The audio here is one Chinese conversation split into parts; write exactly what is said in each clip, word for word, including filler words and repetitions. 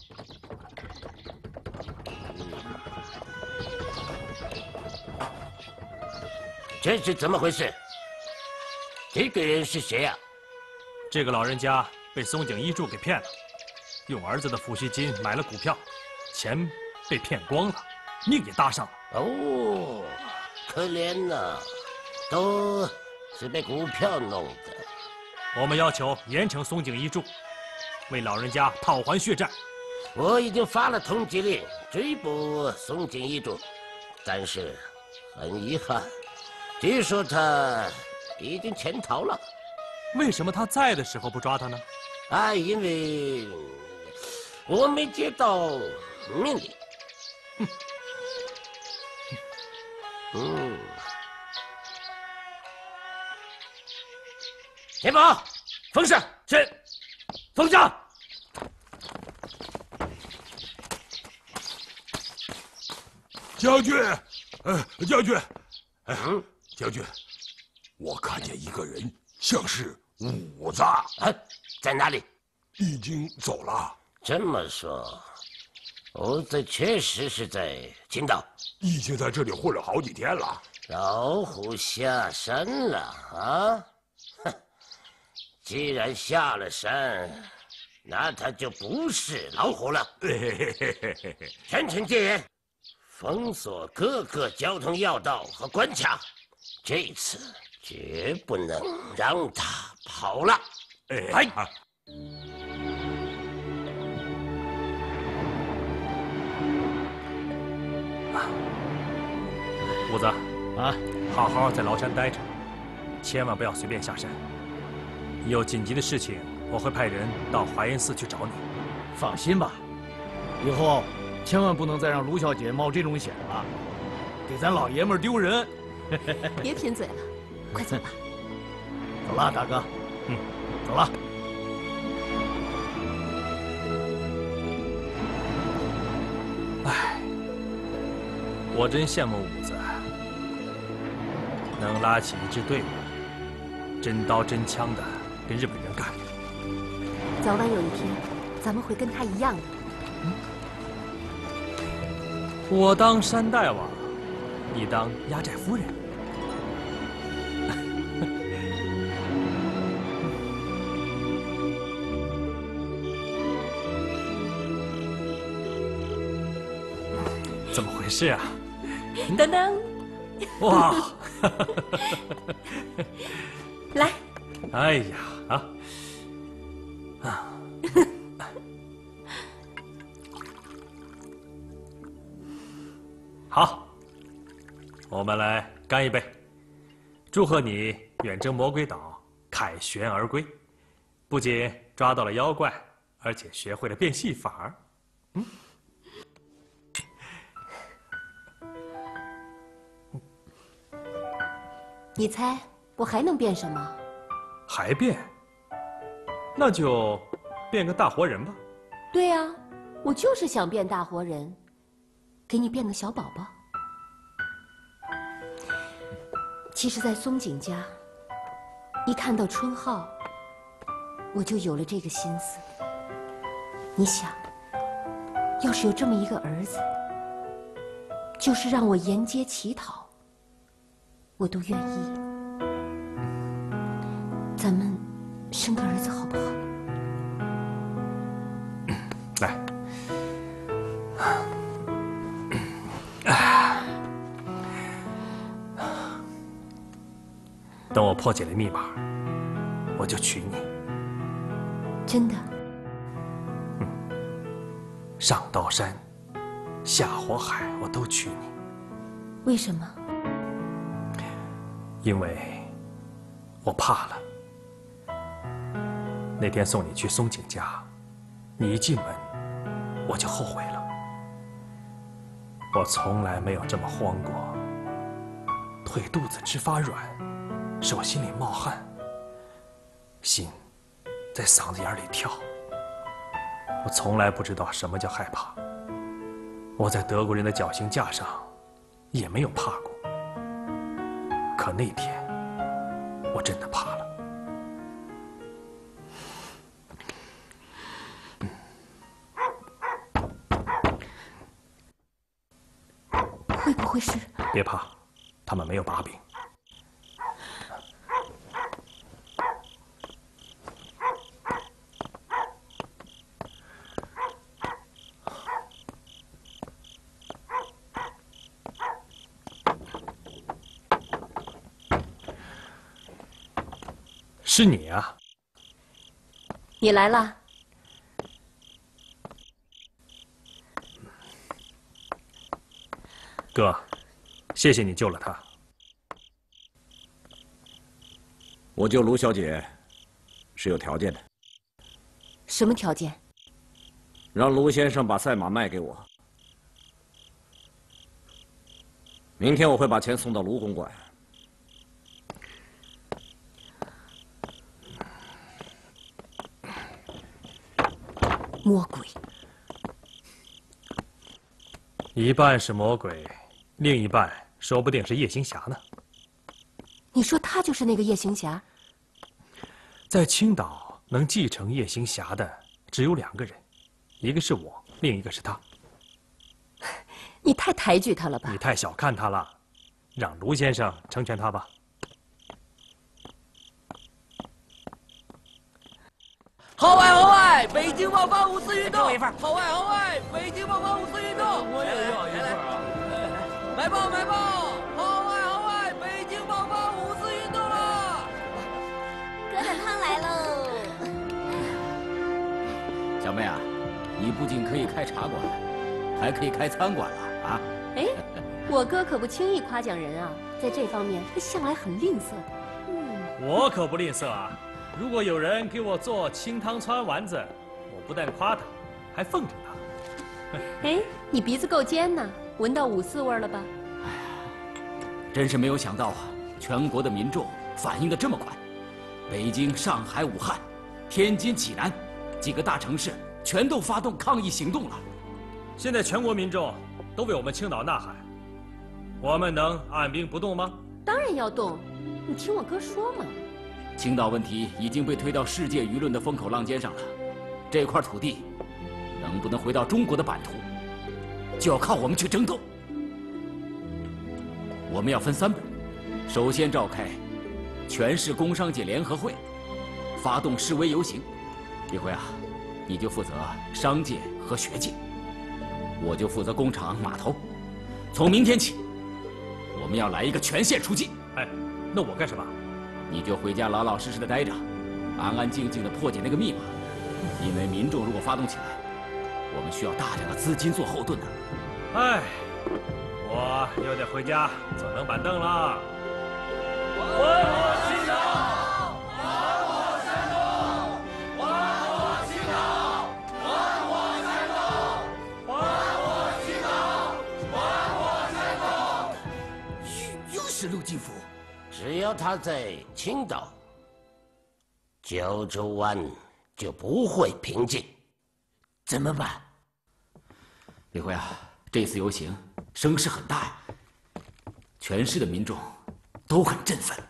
这是怎么回事？这个人是谁呀？ 这个老人家被松井一助给骗了，用儿子的抚恤金买了股票，钱被骗光了，命也搭上了。 哦，可怜呐，都是被股票弄的。 我们要求严惩松井一助，为老人家讨还血债。 我已经发了通缉令追捕松井一助，但是很遗憾。 据说他已经潜逃了。 为什么他在的时候不抓他呢？ 啊，因为我没接到命令。哼，嗯，田宝，封上是，封上。 将军，呃，将军， 嗯。 将军，我看见一个人，像是五子。 啊，在哪里？ 已经走了。 这么说，五子确实是在青岛， 已经在这里混了好几天了。 老虎下山了啊！哼，既然下了山，那他就不是老虎了。全城戒严，封锁各个交通要道和关卡。 这次绝不能让他跑了！ 哎， 五子啊，好好在崂山待着，千万不要随便下山。有紧急的事情，我会派人到华严寺去找你。 放心吧，以后千万不能再让卢小姐冒这种险了，给咱老爷们儿丢人。 别贫嘴了，快走吧。 走了，大哥。嗯，走了。 唉，我真羡慕五子，能拉起一支队伍，真刀真枪的跟日本人干。 早晚有一天，咱们会跟他一样的。 嗯、我当山大王，你当压寨夫人。 怎么回事啊？ 噔噔！ 哇！ 来。 哎呀啊啊！好，我们来干一杯，祝贺你远征魔鬼岛，凯旋而归，不仅抓到了妖怪，而且学会了变戏法儿。嗯。 你猜我还能变什么？ 还变？那就变个大活人吧。 对呀，我就是想变大活人，给你变个小宝宝。其实，在松井家，一看到春浩，我就有了这个心思。你想，要是有这么一个儿子，就是让我沿街乞讨。 我都愿意，咱们生个儿子好不好？ 来，等我破解了密码，我就娶你。 真的？ 嗯，上刀山，下火海，我都娶你。 为什么？ 因为我怕了。那天送你去松井家，你一进门，我就后悔了。我从来没有这么慌过，腿肚子直发软，手心里冒汗，心在嗓子眼里跳。我从来不知道什么叫害怕。我在德国人的绞刑架上，也没有怕过。 可那天，我真的怕了。 别怕，他们没有把柄。是你啊！ 你来了。 哥，谢谢你救了他。 我救卢小姐是有条件的。 什么条件？ 让卢先生把赛马卖给我。明天我会把钱送到卢公馆。 魔鬼。 一半是魔鬼，另一半说不定是夜行侠呢。 你说他就是那个夜行侠？ 在青岛能继承夜行侠的只有两个人，一个是我，另一个是他。 你太抬举他了吧？ 你太小看他了，让卢先生成全他吧。 号外号外！北京爆发五四运动！号外号外！北京爆发五四运动！ 我也要一份啊！ 买报买报！号外号外！北京爆发五四运动了！ 疙瘩汤来喽！ 小妹啊，你不仅可以开茶馆，还可以开餐馆了啊！ 哎，我哥可不轻易夸奖人啊，在这方面他向来很吝啬。 嗯，我可不吝啬啊。如果有人给我做清汤川丸子，我不但夸他，还奉承他。 哎，你鼻子够尖呢，闻到五四味了吧？ 哎呀，真是没有想到啊！全国的民众反应得这么快，北京、上海、武汉、天津、济南几个大城市全都发动抗议行动了。 现在全国民众都为我们青岛呐喊，我们能按兵不动吗？ 当然要动，你听我哥说嘛。 青岛问题已经被推到世界舆论的风口浪尖上了，这块土地能不能回到中国的版图，就要靠我们去争斗。我们要分三步，首先召开全市工商界联合会，发动示威游行。李辉啊，你就负责商界和学界，我就负责工厂码头。从明天起，我们要来一个全线出击。 哎，那我干什么？ 你就回家老老实实的待着，安安静静的破解那个密码。因为民众如果发动起来，我们需要大量的资金做后盾呢。 哎，我又得回家坐冷板凳了。 还我青岛！还我山东！还我青岛！还我山东！还我青岛！还我山东！又是陆金福。 只要他在青岛，九州湾就不会平静。 怎么办？李辉啊，这次游行声势很大呀，全市的民众都很振奋。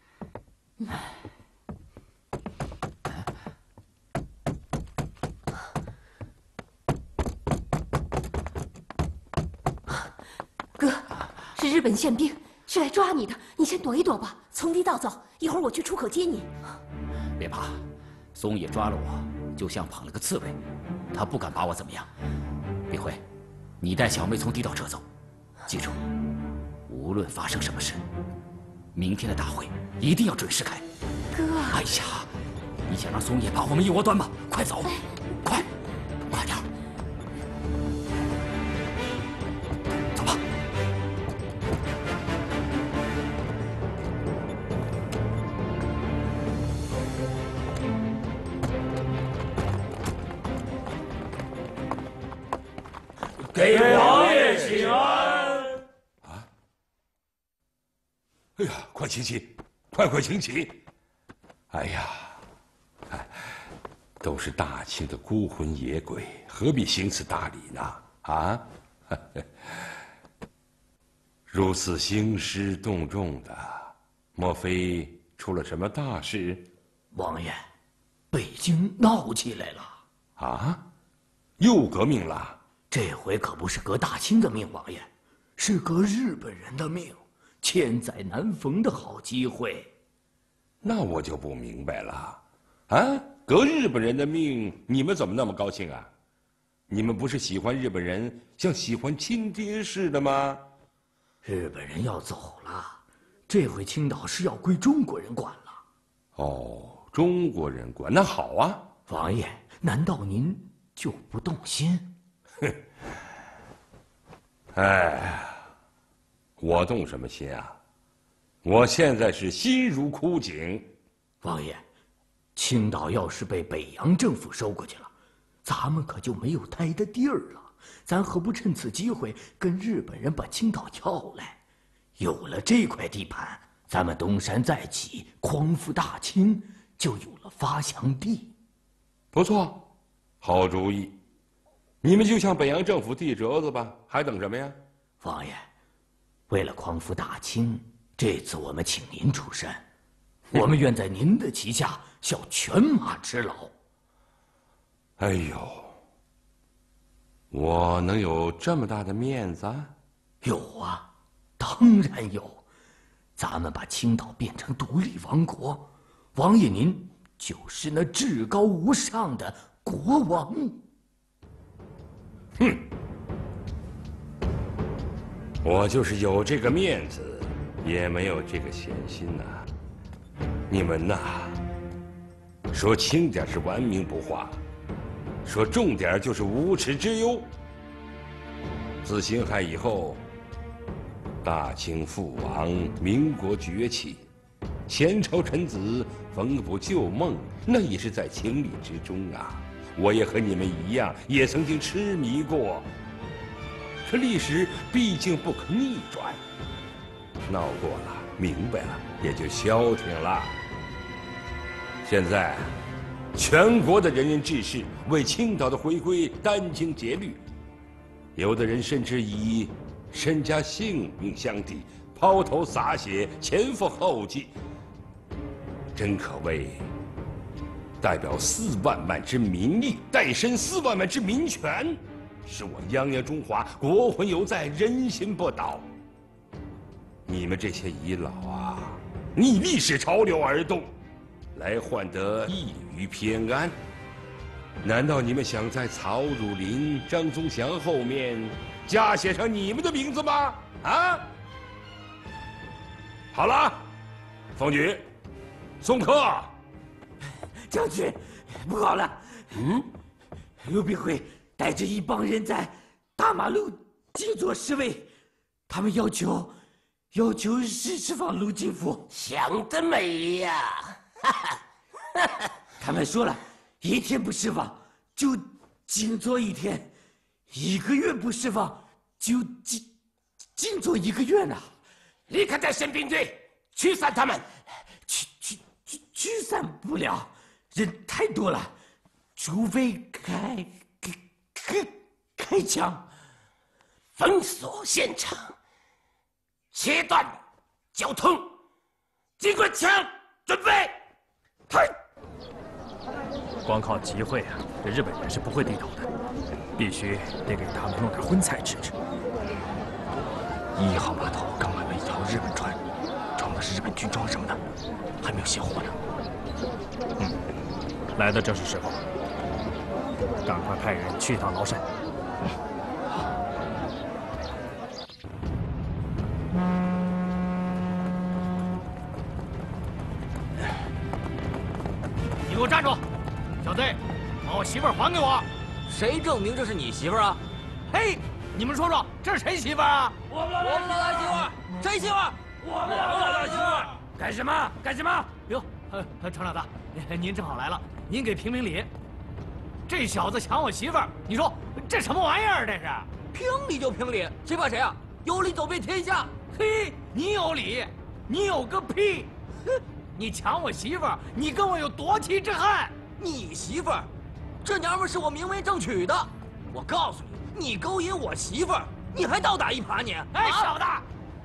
哥，是日本宪兵。是来抓你的，你先躲一躲吧。 从地道走，一会儿我去出口接你。 别怕，松野抓了我，就像捧了个刺猬，他不敢把我怎么样。李辉，你带小妹从地道撤走，记住，无论发生什么事，明天的大会一定要准时开。 哥， 哎呀，你想让松野把我们一窝端吗？快走，快，快点。 给王爷请安！ 啊！哎呀，快请起，快快请起！哎呀，哎，都是大清的孤魂野鬼，何必行此大礼呢？啊！如此兴师动众的，莫非出了什么大事？ 王爷，北京闹起来了！ 啊？又革命了？ 这回可不是革大清的命，王爷， 是革日本人的命，千载难逢的好机会。 那我就不明白了，啊，革日本人的命，你们怎么那么高兴啊？你们不是喜欢日本人像喜欢亲爹似的吗？ 日本人要走了，这回青岛是要归中国人管了。 哦，中国人管，那好啊。 王爷，难道您就不动心？ 哼，哎，我动什么心啊？我现在是心如枯井。 王爷，青岛要是被北洋政府收过去了，咱们可就没有待的地儿了。咱何不趁此机会跟日本人把青岛要来？有了这块地盘，咱们东山再起，匡复大清，就有了发祥地。 不错，好主意。你们就向北洋政府递折子吧，还等什么呀？ 王爷，为了匡复大清，这次我们请您出山，我们愿在您的旗下效犬马之劳。 哎呦，我能有这么大的面子？ 有啊，当然有。咱们把青岛变成独立王国，王爷您就是那至高无上的国王。 哼，我就是有这个面子，也没有这个闲心呐。你们呐，说轻点是顽冥不化，说重点就是无耻之忧。自辛亥以后，大清覆亡，民国崛起，前朝臣子缝补旧梦，那也是在情理之中啊。我也和你们一样，也曾经痴迷过。可历史毕竟不可逆转，闹过了，明白了，也就消停了。现在，全国的人人志士为青岛的回归殚精竭虑，有的人甚至以身家性命相抵，抛头洒血，前赴后继，真可谓代表四万万之民意，代身四万万之民权，使我泱泱中华国魂犹在，人心不倒。你们这些遗老啊，逆历史潮流而动，来换得一隅偏安。难道你们想在曹汝霖、张宗祥后面加写上你们的名字吗？啊！好了，凤举，送客。 将军，不好了！嗯，刘必辉带着一帮人在大马路静坐示威，他们要求要求释释放卢金福。 想得美呀！ 他们说了，一天不释放就静坐一天，一个月不释放就静静坐一个月呢。 立刻带宪兵队驱散他们。 驱驱驱驱散不了。人太多了，除非开开开开枪， 封锁现场，切断交通，机关枪准备。 嗨！光靠集会啊，这日本人是不会低头的，必须得给他们弄点荤菜吃吃。一号码头刚买了一条日本船，装的是日本军装什么的，还没有卸货呢。嗯。来的正是时候，赶快派人去一趟崂山。 你给我站住！小子，把我媳妇儿还给我！ 谁证明这是你媳妇儿啊？ 嘿，你们说说，这是谁媳妇儿啊？ 我们老大媳妇儿，谁媳妇儿？ 我们老大媳妇儿。 干什么？干什么？ 哟，呃，程老大，您您正好来了。您给评评理，这小子抢我媳妇儿，你说这什么玩意儿？这是评理就评理，谁怕谁啊？有理走遍天下。 嘿，你有理，你有个屁！哼，你抢我媳妇儿，你跟我有夺妻之恨。 你媳妇儿，这娘们是我明媒正娶的。我告诉你，你勾引我媳妇儿，你还倒打一耙你！ 哎，小子，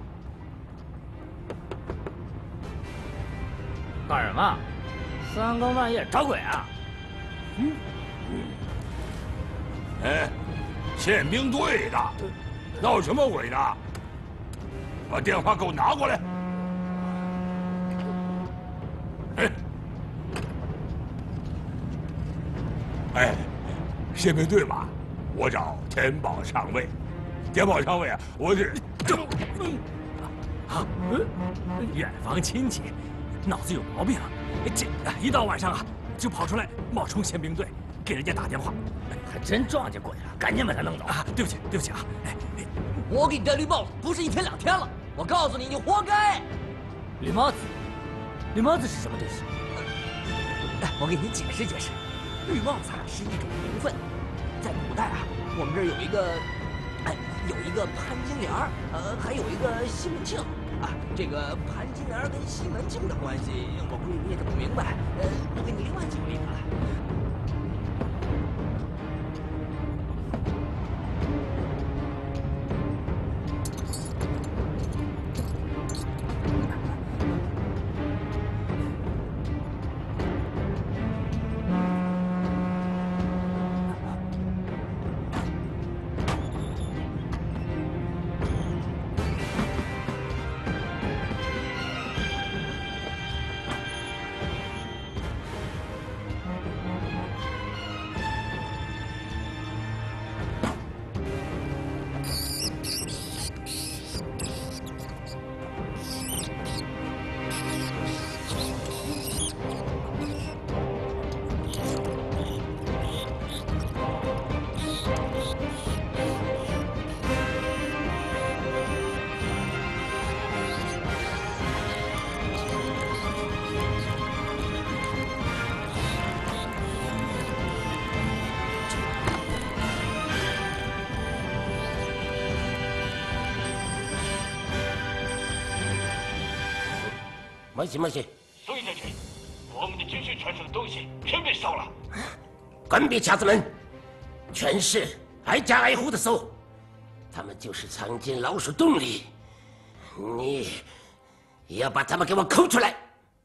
干什么？三更半夜找鬼啊！ 嗯嗯，哎，宪兵队的，闹什么鬼呢？ 把电话给我拿过来。哎，哎，宪兵队嘛，我找田宝上尉。田宝上尉啊，我是这。 啊，远房亲戚，脑子有毛病啊！这一到晚上啊，就跑出来冒充宪兵队，给人家打电话。 还真撞见鬼了，赶紧把他弄走啊！对不起，对不起啊！哎， 我给你戴绿帽子不是一天两天了，我告诉你，你活该。 绿帽子，绿帽子是什么东西？ 我给你解释解释，绿帽子啊是一种名分，在古代啊，我们这儿有一个，哎，有一个潘金莲儿，呃，还有一个西门庆啊。这个潘金莲跟西门庆的关系，我估计你也不明白。呃，我给你另外举个例子来。 没事没事， 宋将军，我们的军需传输的东西全被烧了。 关闭匣子门，全是挨家挨户的搜，他们就是藏进老鼠洞里，你也要把他们给我抠出来。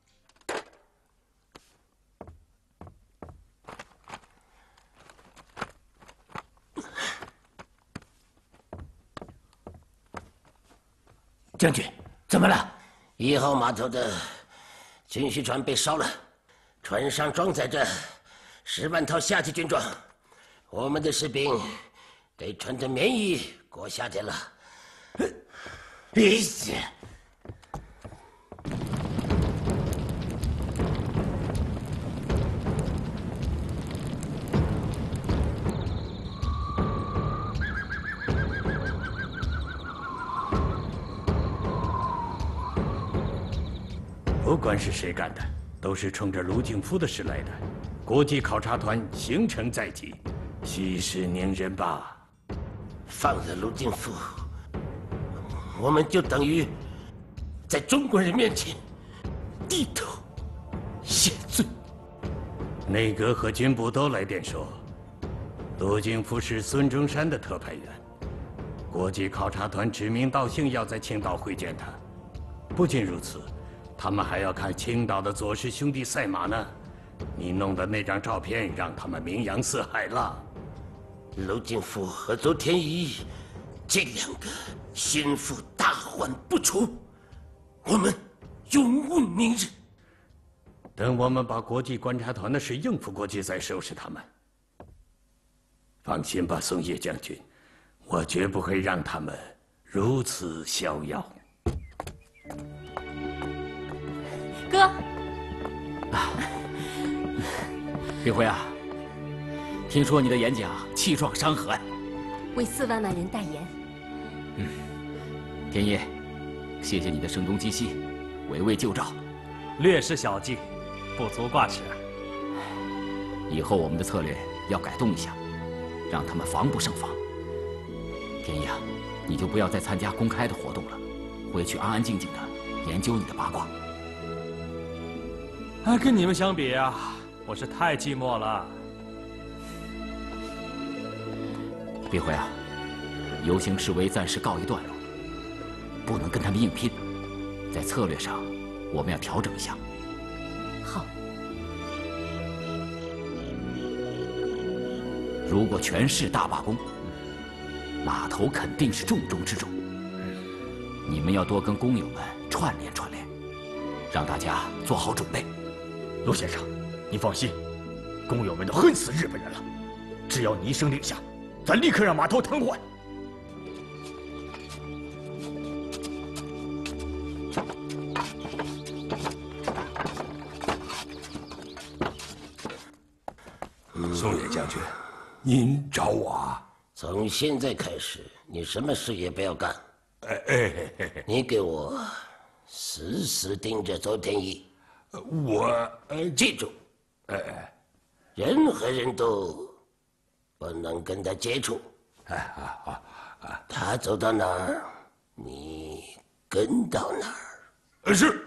将军，怎么了？ 一号码头的军需船被烧了，船上装载着十万套夏季军装，我们的士兵得穿着棉衣过夏天了。 别死！ 不管是谁干的，都是冲着卢敬夫的事来的。国际考察团行程在即，息事宁人吧。 放了卢敬夫，我们就等于在中国人面前低头谢罪。 内阁和军部都来电说，卢敬夫是孙中山的特派员，国际考察团指名道姓要在青岛会见他。不仅如此，他们还要看青岛的左氏兄弟赛马呢。你弄的那张照片让他们名扬四海了。 卢敬夫和邹天仪这两个心腹大患不除，我们永无宁日。 等我们把国际观察团的事应付过去，再收拾他们。放心吧，松叶将军，我绝不会让他们如此逍遥。 哥， 啊，李辉啊，听说你的演讲气壮山河呀， 为四万万人代言。 嗯，田野，谢谢你的声东击西，围魏救赵， 略施小计，不足挂齿。 以后我们的策略要改动一下，让他们防不胜防。田野啊，你就不要再参加公开的活动了，回去安安静静的研究你的八卦。 啊，跟你们相比啊，我是太寂寞了。 李辉啊，游行示威暂时告一段落，不能跟他们硬拼，在策略上我们要调整一下。 好。 如果全市大罢工，码头肯定是重中之重。 你们要多跟工友们串联串联，让大家做好准备。 陆先生，您放心，工友们都恨死日本人了。只要你一声令下，咱立刻让码头瘫痪。 松野将军，您找我啊？ 从现在开始，你什么事也不要干。 哎哎哎！ 你给我死死盯着周天一。 我呃， 记住， 哎， 任何人都不能跟他接触。 哎啊啊啊！ 他走到哪儿，你跟到哪儿。 呃，是。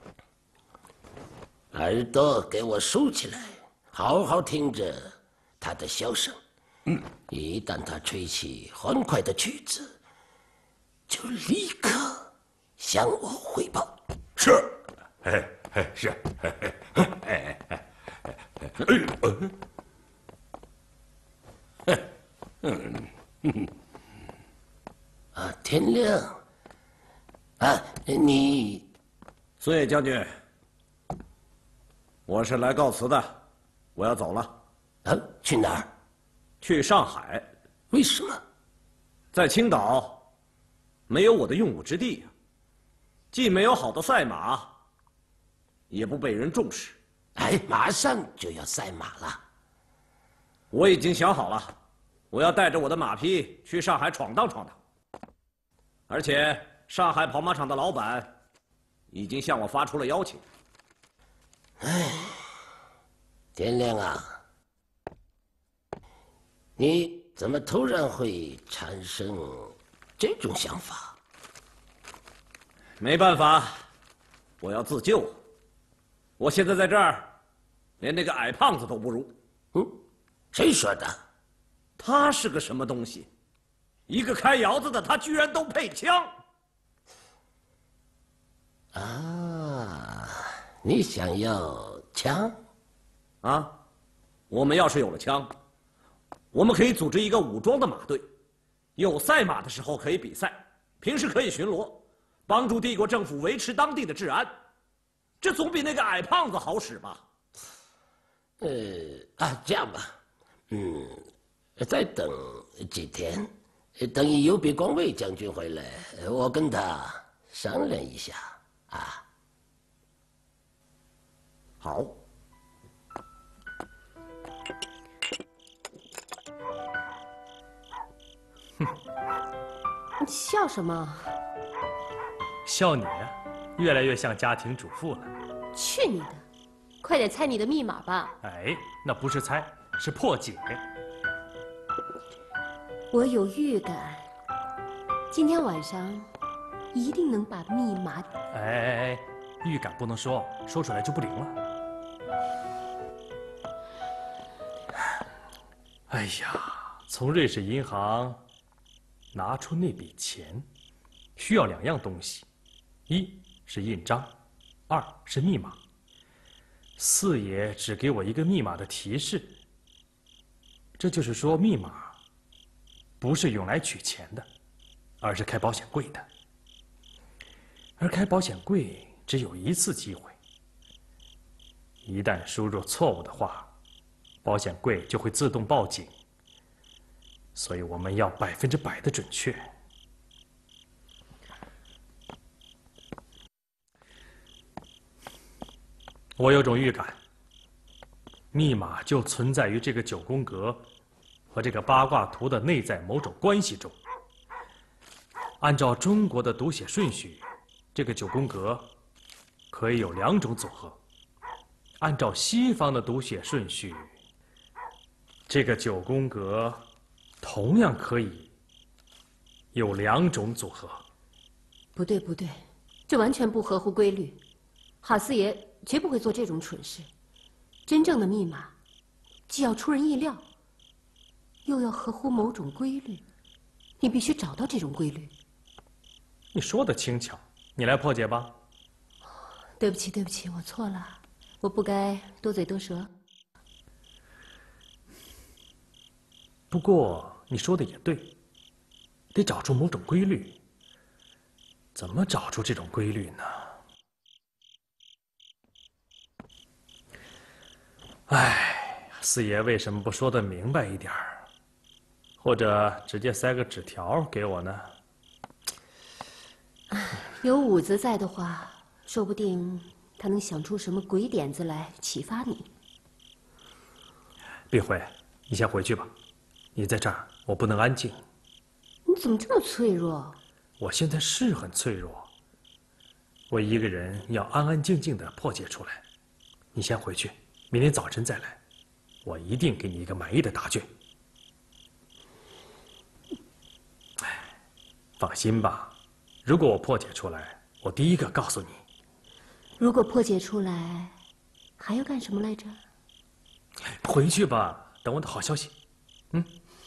耳朵给我竖起来，好好听着他的箫声。 嗯， 一旦他吹起欢快的曲子，就立刻向我汇报。 是。哎哎是。哎哎哎哎哎嗯嗯啊，天亮。啊，你， 松野将军，我是来告辞的，我要走了。 啊，去哪儿？ 去上海。 为什么？ 在青岛，没有我的用武之地，既没有好的赛马，也不被人重视。 哎，马上就要赛马了。 我已经想好了，我要带着我的马匹去上海闯荡闯荡。而且，上海跑马场的老板已经向我发出了邀请。 哎，天亮啊！你怎么突然会产生这种想法？ 没办法，我要自救。我现在在这儿，连那个矮胖子都不如。 嗯，谁说的？ 他是个什么东西？一个开窑子的，他居然都配枪。 啊，你想要枪？ 啊，我们要是有了枪，我们可以组织一个武装的马队，有赛马的时候可以比赛，平时可以巡逻，帮助帝国政府维持当地的治安。这总比那个矮胖子好使吧？ 呃啊，这样吧，嗯，再等几天，等右臂光卫将军回来，我跟他商量一下啊。 好。 哼，你笑什么？ 笑你啊，越来越像家庭主妇了。 去你的！快点猜你的密码吧。 哎，那不是猜，是破解。 我有预感，今天晚上一定能把密码。 哎哎哎，预感不能说，说出来就不灵了。哎呀，从瑞士银行拿出那笔钱，需要两样东西，一是印章，二是密码。四爷只给我一个密码的提示，这就是说密码不是用来取钱的，而是开保险柜的。而开保险柜只有一次机会，一旦输入错误的话，保险柜就会自动报警。所以我们要百分之百的准确。我有种预感，密码就存在于这个九宫格和这个八卦图的内在某种关系中。按照中国的读写顺序，这个九宫格可以有两种组合；按照西方的读写顺序，这个九宫格同样可以有两种组合。 不对，不对，这完全不合乎规律。哈四爷绝不会做这种蠢事。真正的密码，既要出人意料，又要合乎某种规律。你必须找到这种规律。 你说的轻巧，你来破解吧。 对不起，对不起，我错了，我不该多嘴多舌。 不过你说的也对，得找出某种规律。 怎么找出这种规律呢？哎，四爷为什么不说的明白一点儿，或者直接塞个纸条给我呢？ 有武子在的话，说不定他能想出什么鬼点子来启发你。 碧辉，你先回去吧，你在这儿，我不能安静。 你怎么这么脆弱？ 我现在是很脆弱，我一个人要安安静静的破解出来。你先回去，明天早晨再来，我一定给你一个满意的答卷。哎，放心吧，如果我破解出来，我第一个告诉你。 如果破解出来，还要干什么来着？ 回去吧，等我的好消息。嗯。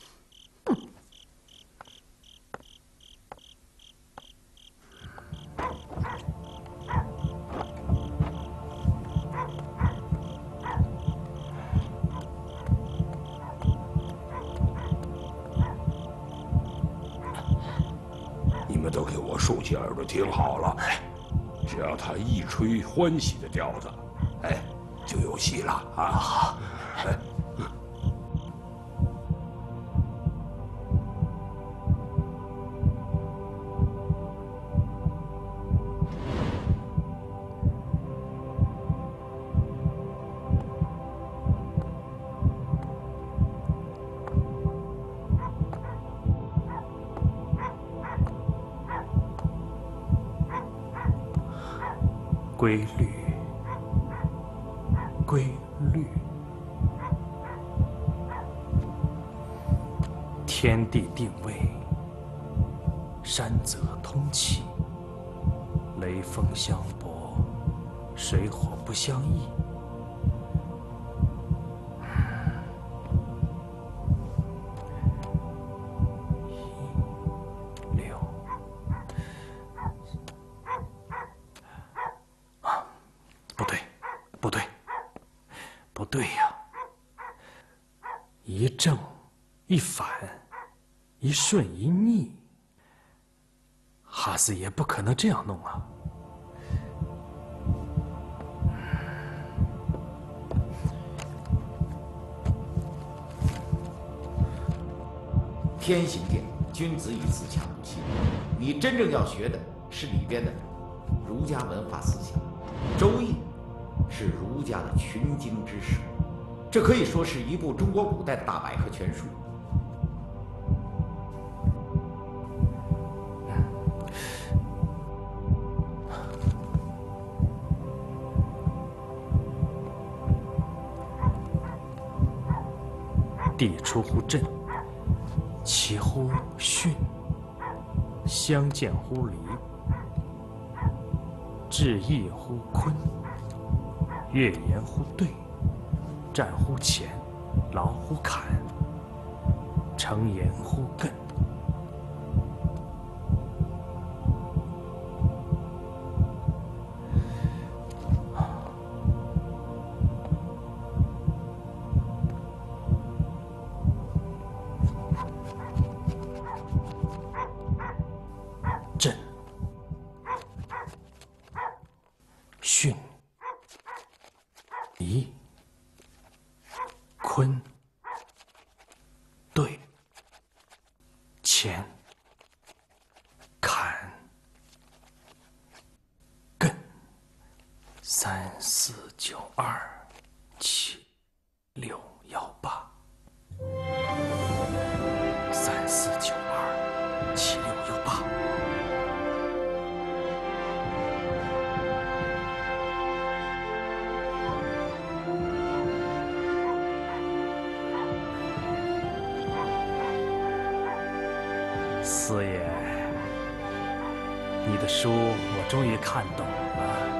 你们都给我竖起耳朵听好了，只要他一吹欢喜的调子，哎，就有戏了啊！好，哎。 规律，规律，天地定位，山泽通气，雷风相搏，水火不相易。一正一反，一顺一逆，哈四爷不可能这样弄啊！ 天行健，君子以自强不息。你真正要学的是里边的儒家文化思想，《周易》是儒家的群经之首。这可以说是一部中国古代的大百科全书。 地出乎震，其乎巽，相见乎离，至义乎坤，悦言乎兑，战乎乾，劳乎坎，成言乎艮。震，巽，离，坤，兑，乾，坎，艮，三四九二七六幺八，三四九二七六幺八。四爷，你的书我终于看懂了。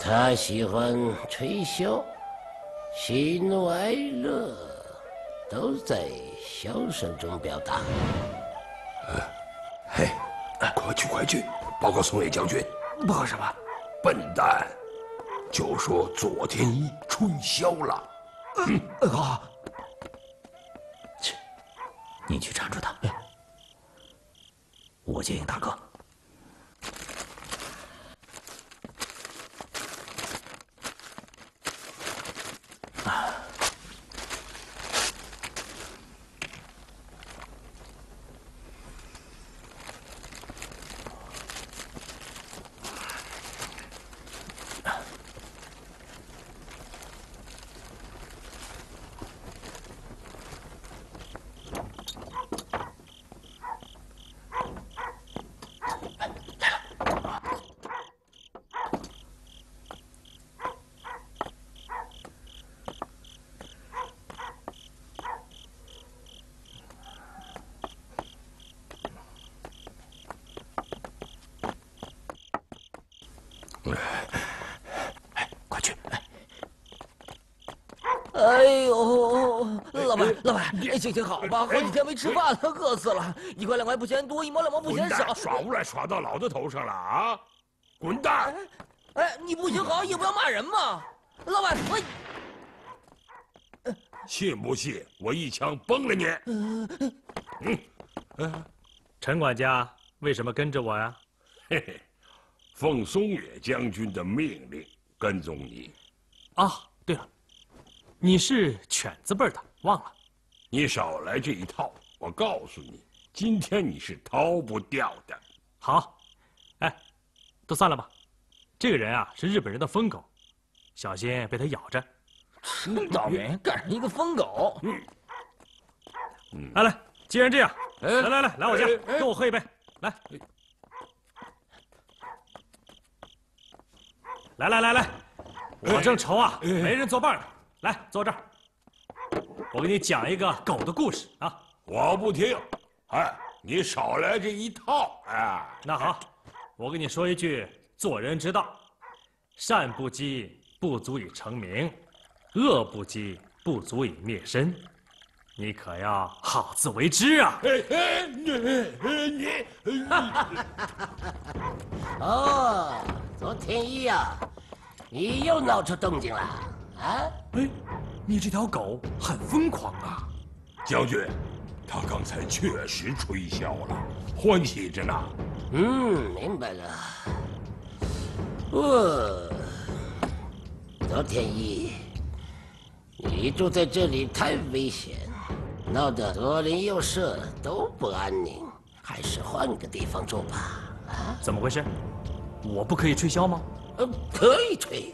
他喜欢吹箫，喜怒哀乐都在箫声中表达。 嘿，快去快去，报告松野将军。 报告什么？ 笨蛋，就说左天一吹箫了。 嗯，好。去，你去缠住他。我接应大哥。 哎呦，老板，老板，行行好吧，好几天没吃饭了，饿死了。一块两块不嫌多，一毛两毛不嫌少。 耍无赖耍到老子头上了啊！滚蛋！ 哎，你不行好也不要骂人嘛，老板，我。 信不信我一枪崩了你？ 嗯，嗯，陈管家为什么跟着我呀？ 嘿嘿，奉松野将军的命令跟踪你。 啊，对了。你是犬字辈的，忘了。 你少来这一套！我告诉你，今天你是逃不掉的。 好，哎，都散了吧。这个人啊，是日本人的疯狗，小心被他咬着。 真倒霉，赶上一个疯狗。 嗯。嗯。来来，既然这样，来来来，来我家，跟我喝一杯。来。来来来来，我正愁啊，没人作伴呢。来，坐这儿，我给你讲一个狗的故事啊！ 我不听，哎，你少来这一套，哎。 那好，我跟你说一句做人之道：善不积，不足以成名；恶不积，不足以灭身。你可要好自为之啊！ 你你哦，左天一啊，你又闹出动静了。啊！ 哎，你这条狗很疯狂啊， 将军，他刚才确实吹箫了，欢喜着呢。 嗯，明白了。哦，左天一，你住在这里太危险，闹得左邻右舍都不安宁，还是换个地方住吧。啊？ 怎么回事？我不可以吹箫吗？ 呃，可以吹。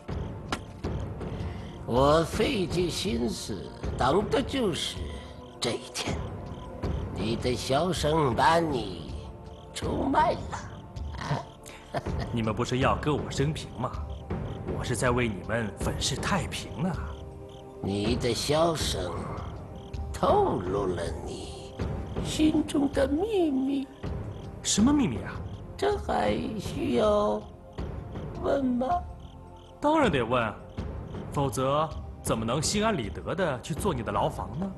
我费尽心思等的就是这一天，你的箫声把你出卖了。啊、 你们不是要歌我生平吗？我是在为你们粉饰太平呢。 你的箫声透露了你心中的秘密。 什么秘密啊？ 这还需要问吗？ 当然得问。否则，怎么能心安理得的去做你的牢房呢？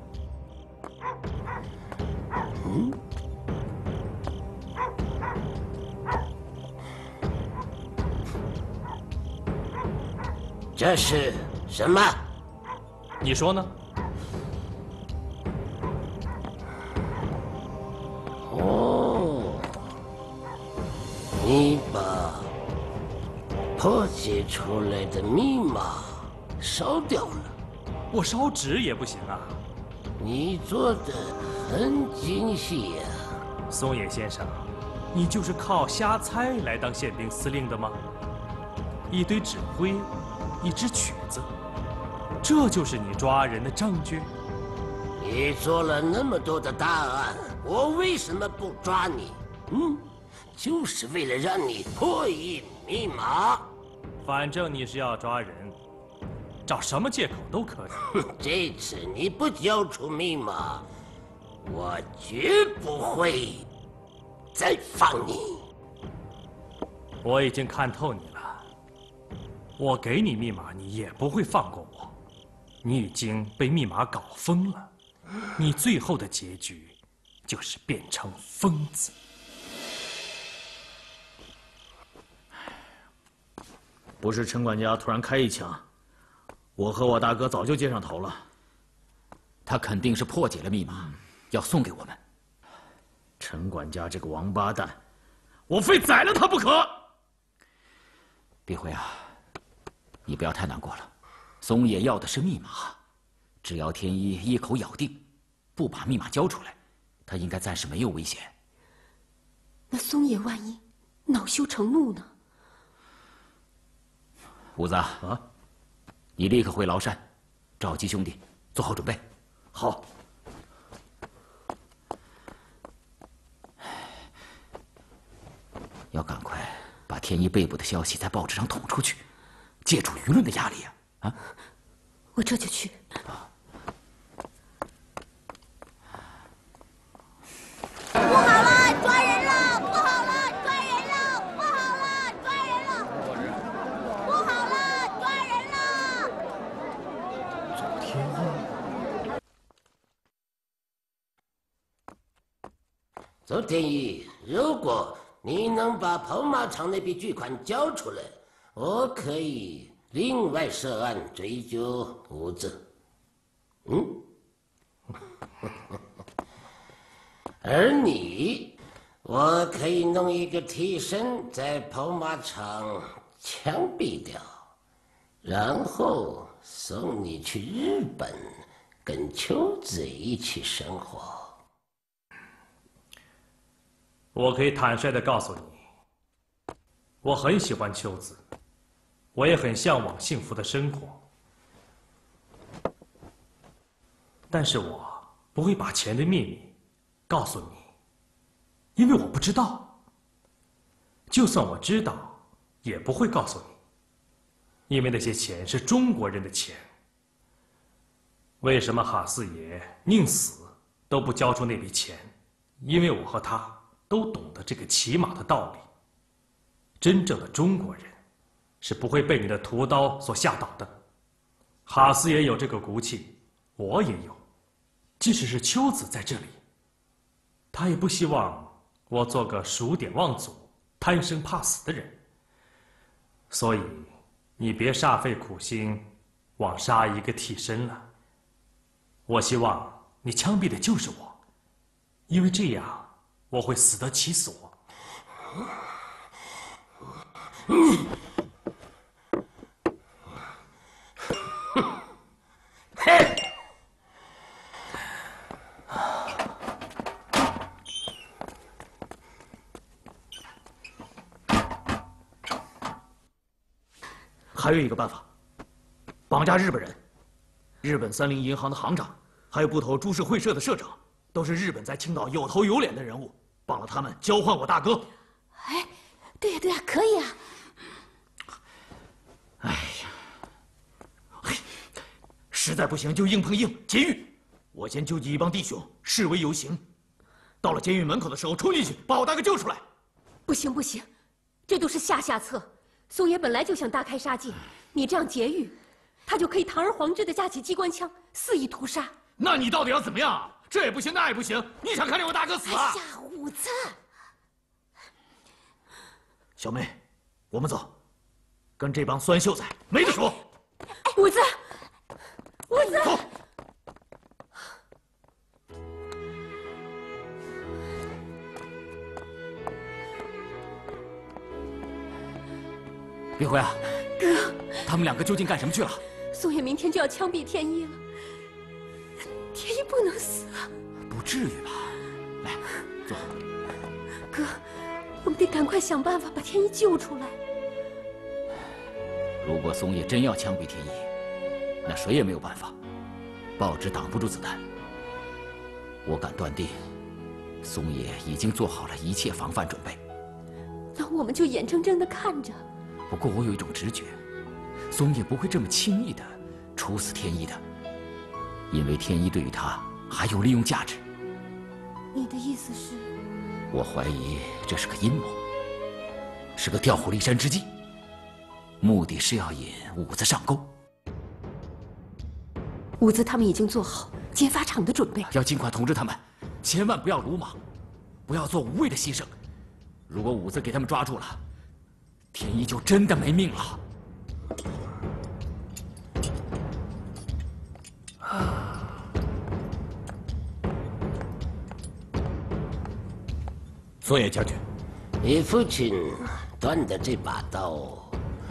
嗯，这是什么？ 你说呢？ 哦，你把破解出来的密码烧掉了。 我烧纸也不行啊。 你做的很精细呀， 松野先生，你就是靠瞎猜来当宪兵司令的吗？一堆指挥，一支曲子，这就是你抓人的证据？ 你做了那么多的大案，我为什么不抓你？嗯，就是为了让你破译密码。 反正你是要抓人，找什么借口都可以。 这次你不交出密码，我绝不会再放你。 我已经看透你了， 我给你密码，你也不会放过我。你已经被密码搞疯了，你最后的结局就是变成疯子。 不是陈管家突然开一枪，我和我大哥早就接上头了。 他肯定是破解了密码，要送给我们。 陈管家这个王八蛋，我非宰了他不可！ 碧辉啊，你不要太难过了。松野要的是密码，只要天一一口咬定，不把密码交出来，他应该暂时没有危险。 那松野万一恼羞成怒呢？ 五子啊，你立刻回崂山，召集兄弟，做好准备。 好。 要赶快把天一被捕的消息在报纸上捅出去，借助舆论的压力啊！啊， 我这就去。 不好了，抓人了！不好了，抓人了！不好了，抓人了！不好了，抓人了！ 左天一， 左天一，如果你能把跑马场那笔巨款交出来，我可以另外涉案追究五子。嗯，而你，我可以弄一个替身在跑马场枪毙掉，然后送你去日本，跟秋子一起生活。 我可以坦率地告诉你，我很喜欢秋子，我也很向往幸福的生活，但是我不会把钱的秘密告诉你，因为我不知道。就算我知道，也不会告诉你，因为那些钱是中国人的钱。为什么哈四爷宁死都不交出那笔钱？因为我和他都懂得这个骑马的道理。真正的中国人是不会被你的屠刀所吓倒的。哈四爷有这个骨气，我也有。即使是秋子在这里，他也不希望我做个数典忘祖、贪生怕死的人。所以，你别煞费苦心枉杀一个替身了。我希望你枪毙的就是我，因为这样我会死得其所。 还有一个办法，绑架日本人。日本三菱银行的行长，还有部头株式会社的社长，都是日本在青岛有头有脸的人物。绑了他们，交换我大哥。 哎，对呀对呀，可以啊。 哎呀，实在不行就硬碰硬，劫狱。我先纠集一帮弟兄示威游行，到了监狱门口的时候冲进去把我大哥救出来。 不行不行，这都是下下策。松野本来就想大开杀戒，你这样劫狱，他就可以堂而皇之的架起机关枪肆意屠杀。 那你到底要怎么样？这也不行，那也不行，你想看见我大哥死啊？ 哎呀，五子， 小妹，我们走，跟这帮酸秀才没得说。 哎，五子，五子， 走。 李辉啊， 哥， 他们两个究竟干什么去了？ 松野明天就要枪毙天一了，天一不能死啊！ 不至于吧？来，坐。 哥，我们得赶快想办法把天一救出来。 如果松野真要枪毙天一，那谁也没有办法，报纸挡不住子弹。我敢断定，松野已经做好了一切防范准备。 那我们就眼睁睁地看着。 不过我有一种直觉，松野不会这么轻易的处死天一的，因为天一对于他还有利用价值。 你的意思是？ 我怀疑这是个阴谋，是个调虎离山之计。 目的是要引五子上钩。 五子他们已经做好劫法场的准备， 要尽快通知他们，千万不要鲁莽，不要做无谓的牺牲。如果五子给他们抓住了，天一就真的没命了。 松野将军， 你父亲断的这把刀，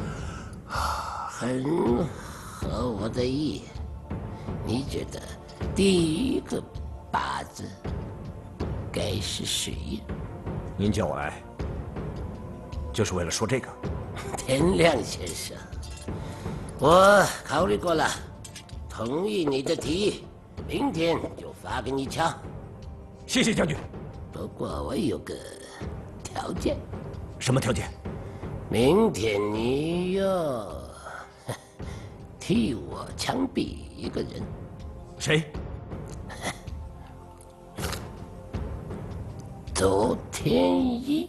很合我的意。你觉得第一个靶子该是谁呀？ 您叫我来，就是为了说这个。 天亮先生，我考虑过了，同意你的提议，明天就发给你枪。 谢谢将军。 不过我有个条件。 什么条件？ 明天你要替我枪毙一个人。 谁？ 周天一。